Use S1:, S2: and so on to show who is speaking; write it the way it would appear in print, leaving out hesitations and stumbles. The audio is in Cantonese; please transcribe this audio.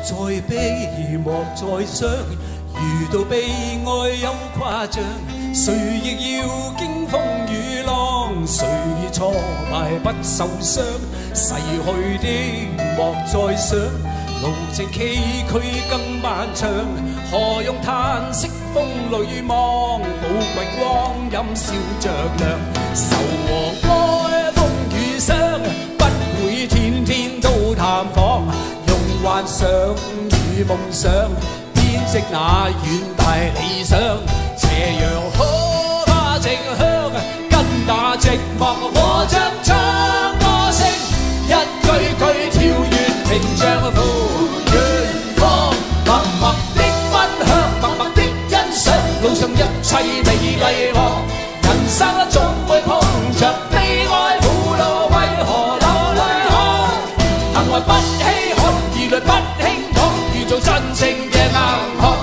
S1: 再悲，莫再傷。遇到悲哀有誇張，誰亦要經風雨浪。誰與挫敗不受傷？逝去的莫再想，路程崎嶇更漫長。何用嘆息風裏望？寶貴光陰笑着亮。愁和哀風雨傷，不會天天都探訪。用幻想與夢想編織那遠大理想。斜陽可怕靜香，跟那寂寞和着唱歌聲，一句句跳躍屏障赴遠方。默默的分享，默默的欣賞，路上一切美麗樂。人生總會碰着悲哀苦惱，為何流淚看？行為不稀罕，疑慮不輕躺，遇做真正嘅硬漢。